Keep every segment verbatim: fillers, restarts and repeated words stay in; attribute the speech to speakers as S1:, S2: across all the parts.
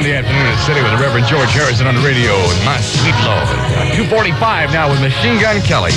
S1: Sunday afternoon in the city with the Reverend George Harrison on the radio and My Sweet Lord. two forty-five now with Machine Gun Kelly.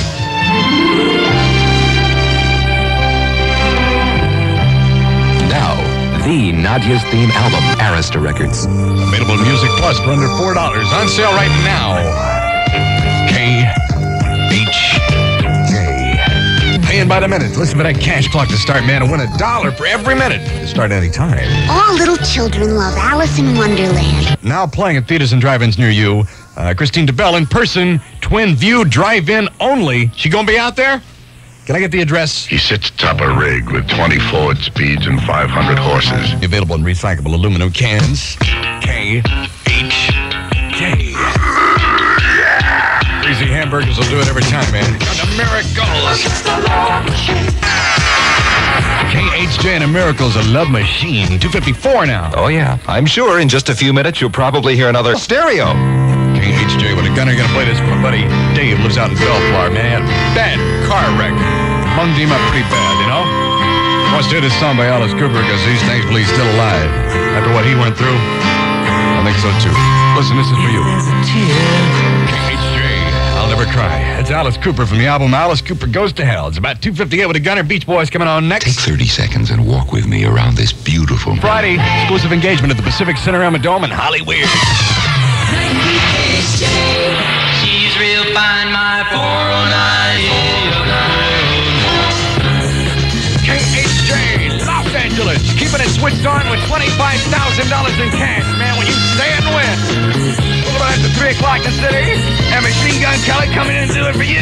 S2: Now, the Nadia's theme album, Arista Records.
S1: Available Music Plus for under four dollars. On sale right now. K H J. Paying by the minute. Listen for that cash clock to start, man, and win a dollar for every minute. To start any time.
S3: All little children love Alice in Wonderland.
S1: Now playing at theaters and drive-ins near you. Uh, Christine DeBell in person, Twin View, drive-in only. She gonna be out there? Can I get the address?
S4: He sits atop a rig with twenty Ford speeds and five hundred horses.
S1: Available in recyclable aluminum cans. K H J. Greasy hamburgers will do it every time, man. And the miracles. K H J and the Miracles, a love machine. two fifty-four now.
S2: Oh, yeah. I'm sure in just a few minutes you'll probably hear another stereo.
S1: K H J with a gunner gonna play this for my buddy Dave, lives out in Bellflower, man. Bad car wreck. Munged him up pretty bad, you know? Wants to hear this song by Alice Cooper because he's thankfully he's still alive. After what he went through, I think so too. Listen, this is for you. K H J, I'll Never Cry. It's Alice Cooper from the album Alice Cooper Goes to Hell. It's about two fifty-eight with a gunner. Beach Boys coming on next.
S4: Take thirty seconds and walk with me around this beautiful...
S1: Friday, exclusive engagement at the Pacific Cinerama Dome in Hollywood.
S5: She's real fine, my four oh nine.
S1: K H J, Los Angeles, keeping it switched on with twenty-five thousand dollars in cash, man, when you stay and win. We'll go at the three o'clock in the city, and Machine Gun Kelly coming in to do it for you.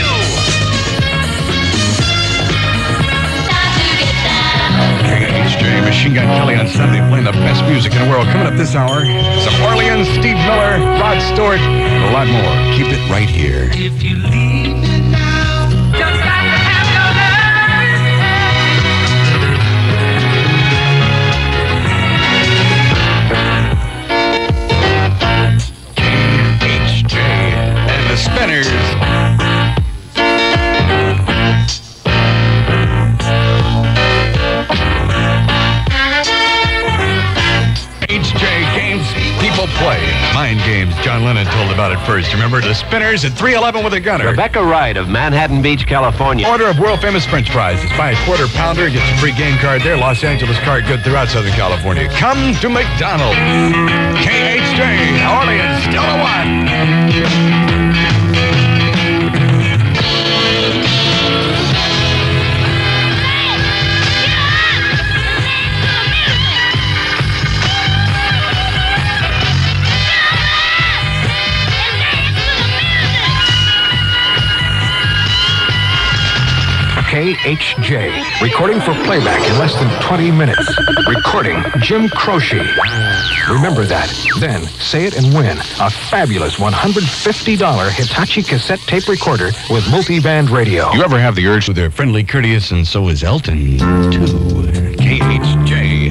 S1: K H J, Machine Gun Kelly on Sunday, playing the best music in the world. Coming up this hour, some Orleans, Steve Miller, Rod Stewart, and a lot more. Keep it right here.
S5: If you leave me now, just got to have your
S1: K H J and the Spinners. H J games people play. Mind games. John Lennon told about it first. Remember the Spinners at three eleven with a gunner.
S6: Rebecca Wright of Manhattan Beach, California.
S1: Order of world famous French fries. It's buy a quarter pounder, gets a free game card there. Los Angeles card good throughout Southern California. Come to McDonald's. K H J, Orleans, still a one.
S7: K H J, recording for playback in less than twenty minutes. Recording Jim Croce. Remember that. Then say it and win a fabulous one hundred fifty dollars Hitachi cassette tape recorder with multi-band radio.
S1: You ever have the urge to be friendly, courteous, and so is Elton, too. K H J.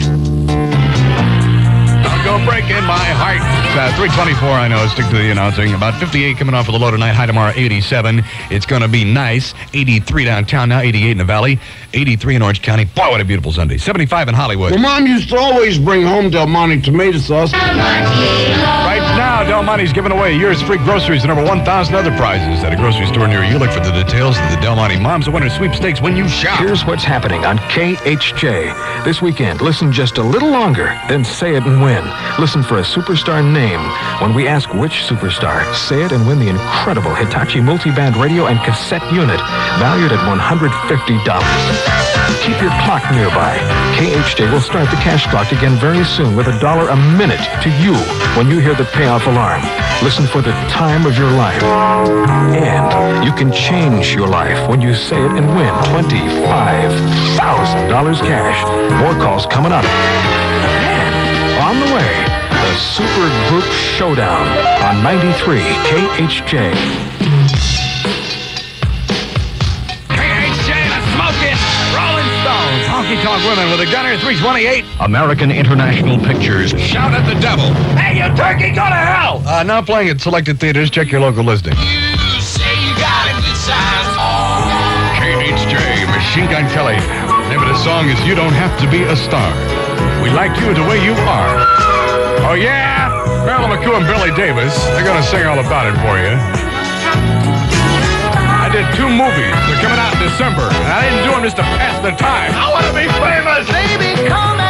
S1: I'll go breaking my heart. It's uh, three twenty-four, I know. Stick to the announcing. About fifty-eight coming off of the low tonight. High tomorrow, eighty-seven. It's going to be nice. eighty-three downtown now, eighty-eight in the Valley, eighty-three in Orange County. Boy, what a beautiful Sunday. seventy-five in Hollywood.
S8: Well, Mom used to always bring home Del Monte tomato sauce.
S1: Right now, Del Monte's giving away year's free groceries and over one thousand other prizes at a grocery store near you. Look for the details of the Del Monte Moms of Winter sweepstakes when you shop.
S7: Here's what's happening on K H J. This weekend, listen just a little longer, then say it and win. Listen for a superstar name. When we ask which superstar, say it and win the incredible Hitachi multi-band radio and cassette unit, valued at one hundred fifty dollars. Keep your clock nearby. K H J will start the cash clock again very soon with a dollar a minute to you when you hear the payoff alarm. Listen for the time of your life. And you can change your life when you say it and win twenty-five thousand dollars cash. More calls coming up. And on the way, the Super Group Showdown on ninety-three K H J.
S1: K H J, let's smoke it! Rolling Stones, Honky Tonk Women with a gunner, three twenty-eight.
S7: American International Pictures.
S1: Shout at the devil. Hey, you turkey, go to hell! Uh, now playing at selected theaters. Check your local listing.
S5: You say you got a good size.
S1: K H J, Machine Gun Kelly. The name of the song is You Don't Have to Be a Star. We like you the way you are. Oh, yeah? Marilyn McCoo and Billy Davis, they're going to sing all about it for you. I did two movies. They're coming out in December, and I didn't do them just to pass the time. I want to be famous.
S5: Baby, come